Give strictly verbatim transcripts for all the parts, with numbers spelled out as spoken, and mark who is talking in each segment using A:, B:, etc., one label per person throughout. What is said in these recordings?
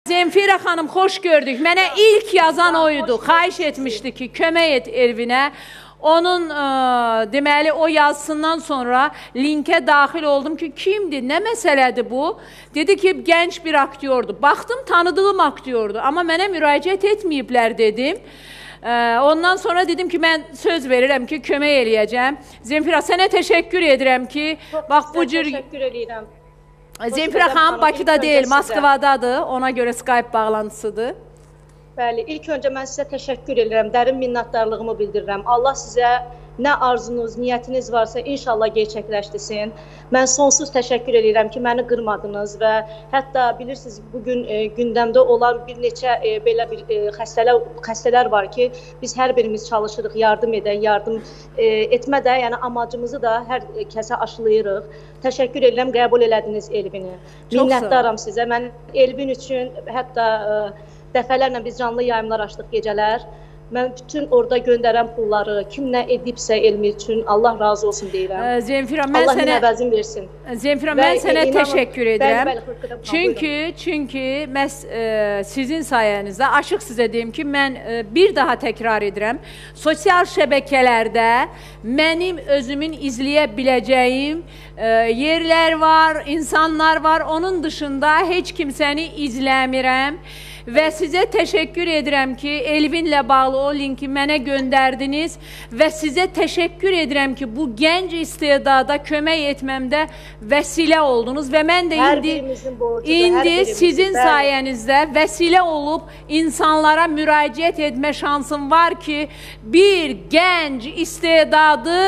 A: Zemfira xanım, xoş gördük. Mənə ilk yazan oydu. Xahiş etmişdi ki, kömək et Elvinə. Onun ə, deməli o yazısından sonra linkə daxil oldum ki, kimdir, nə məsələdir bu? Dedi ki, gənc bir aktyordur. Baxdım, tanıdığım aktyordur. Amma mənə müraciət etməyiblər dedim. Ə, ondan sonra dedim ki, mən söz verirəm ki, kömək eləyəcəm. Zemfira, sənə təşəkkür edirəm ki,
B: Çok
A: bax bu cür...
B: Təşəkkür edirəm.
A: Zemfira xanım Bakıda deyil, Moskvadadır. Ona görə Skype bağlantısıdır.
B: Bəli, ilk öncə mən sizə təşəkkür edirəm, dərin minnətdarlığımı bildirirəm. Allah sizə nə arzunuz, niyyətiniz varsa inşallah gerçəkləşdirsin. Mən sonsuz təşəkkür edirəm ki, məni qırmadınız və hətta bilirsiniz, bugün e, gündəmdə olan bir neçə e, belə bir e, xəstələr, xəstələr var ki, biz hər birimiz çalışırıq, yardım edək, yardım e, etmə də, yəni amacımızı da hər kəsə aşılayırıq. Təşəkkür edirəm, qəbul elədiniz Elvini. Minnətdaram sizə. Mən Elvin üçün hətta e, dəfələrlə biz canlı yayımlar açdıq gecələr. Mən bütün orada göndərən pulları kim nə edibsə elmi üçün Allah razı olsun deyirəm.
A: Zemfira, mən
B: Allah
A: sənə
B: əvəzin versin.
A: Zemfira, mən sənə
B: inanın,
A: təşəkkür edirəm.
B: Bəli, bəli,
A: çünki çünki məs e, sizin sayənizdə açıq sizə deyim ki, mən e, bir daha təkrar edirəm. Sosial şəbəkələrdə mənim özümün izləyə biləcəyim e, yerlər var, insanlar var. Onun dışında heç kimsəni izləmirəm. Və sizə təşəkkür edirəm ki, Elvinlə bağlı o linki mənə göndərdiniz və sizə təşəkkür edirəm ki, bu gənc istedada kömək etməmdə vəsilə oldunuz və mən də indi, indi sizin sayənizdə vəsilə olub insanlara müraciət etmə şansım var ki, bir gənc istedadı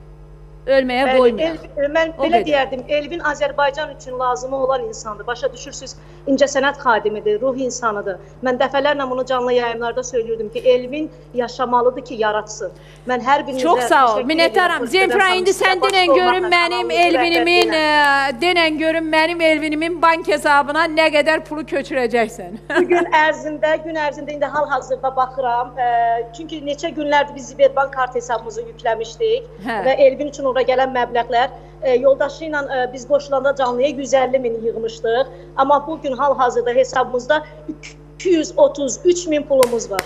A: ölməyə qoymayaq.
B: Mən belə deyərdim, Elvin Azərbaycan üçün lazımı olan insandır. Başa düşürsünüz, incəsənət xadimidir, ruh insanıdır. Mən dəfələrlə bunu canlı yayımlarda söylüyordum ki, Elvin yaşamalıdır ki, yaratsın. Mən hər birinizə
A: çox sağ ol, minnətdaram. Zemfira, indi sən denən görün mənim Elvinimin, denən görün mənim Elvinimin bank hesabına nə qədər pulu köçürəcəksən.
B: Bugün ərzində, gün ərzində indi hal-hazırda baxıram. Çünki neçə günlərdir biz Sberbank kart hesabımızı yükləmişdik və Elvin üçün gələn məbləğlər e, yoldaşı ilə e, biz boşlanda canlıya yüz əlli min yığmışdıq. Amma bugün hal-hazırda hesabımızda iki yüz otuz üç min pulumuz var.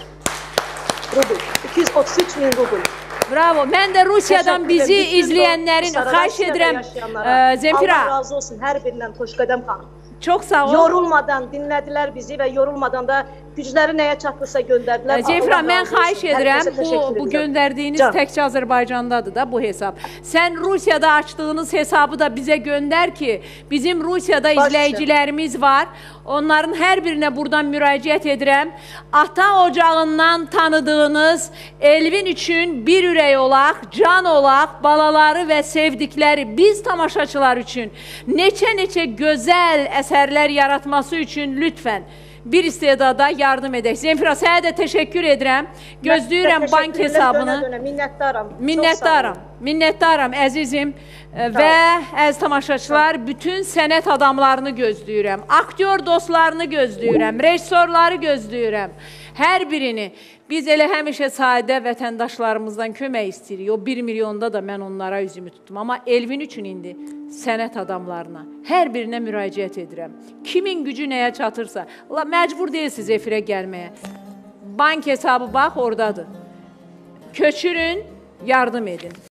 B: Rubl. iki yüz otuz üç min rubl.
A: Bravo. Mən də Rusiyadan bizi izləyənlərin xahiş edirəm. E, Zemfira.
B: Allah razı olsun hər birindən Xoşqədəm xanım.
A: Çox sağ ol.
B: Yorulmadan dinlədilər bizi və yorulmadan da gücləri nəyə çatırsa göndərdilər.
A: Zemfira, mən xahiş edirəm, bu, bu göndərdiyiniz Can. təkcə Azərbaycandadır da bu hesab. Sən Rusiyada açdığınız hesabı da bizə göndər ki, bizim Rusiyada Baş izləyicilərimiz var. Onların hər birinə buradan müraciət edirəm. Ata ocağından tanıdığınız Elvin üçün bir ürək olaq, can olaq, balaları və sevdikləri biz tamaşaçılar üçün neçə-neçə gözəl əsərlər yaratması üçün lütfən bir istedada yardım edək. Zemfira, sənə də təşəkkür edirəm. Gözləyirəm bank hesabını.
B: Dönə, dönə. Minnətdaram.
A: Minnətdaram. Minnətdaram, əzizim. Və əziz tamaşaçılar, bütün sənət adamlarını gözləyirəm. Aktyor dostlarını gözləyirəm. Rejissorları gözləyirəm. Hər birini. Biz elə həmişə sadə vətəndaşlarımızdan kömək istəyirik. O bir milyonda da mən onlara üzümü tutdum. Amma Elvin üçün indi sənət adamlarına, hər birinə müraciət edirəm. Kimin gücü nəyə çatırsa, məcbur deyilsiniz efirə gəlməyə. Bank hesabı bax, oradadır. Köçürün, yardım edin.